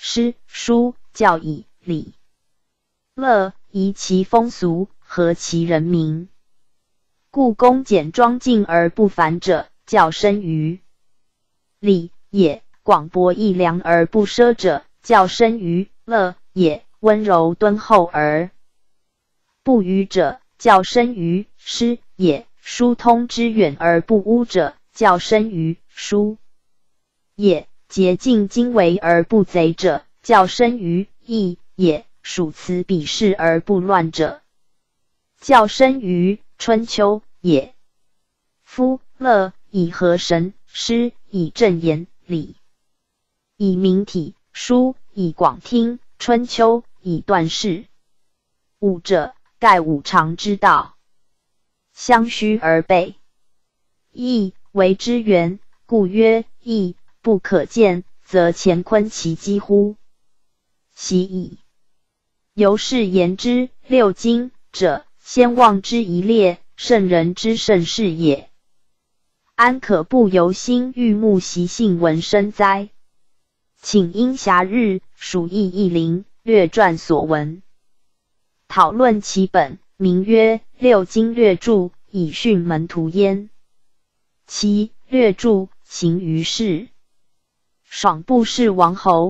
诗、书、教以礼乐，宜其风俗，合其人民。故恭俭庄敬而不繁者，较深于礼也；广博义良而不奢者，较深于乐也；温柔敦厚而不逾者，较深于诗也；疏通之远而不污者，较深于书也；洁净经纬而不贼者，较深于义也；属辞比事而不乱者，较深于春秋也。夫乐以和神，诗以正言，礼以明体，书以广听，春秋以断事。五者，盖五常之道，相虚而备。义为之源，故曰义不可见，则乾坤其几乎？奚矣。由是言之，六经者，先王之一列，圣人之盛世也。安可不由心欲目习性闻声哉？请因暇日属意一灵，略传所闻，讨论其本，名曰《六经略注》，以训门徒焉。其略注行于世，爽不是王侯，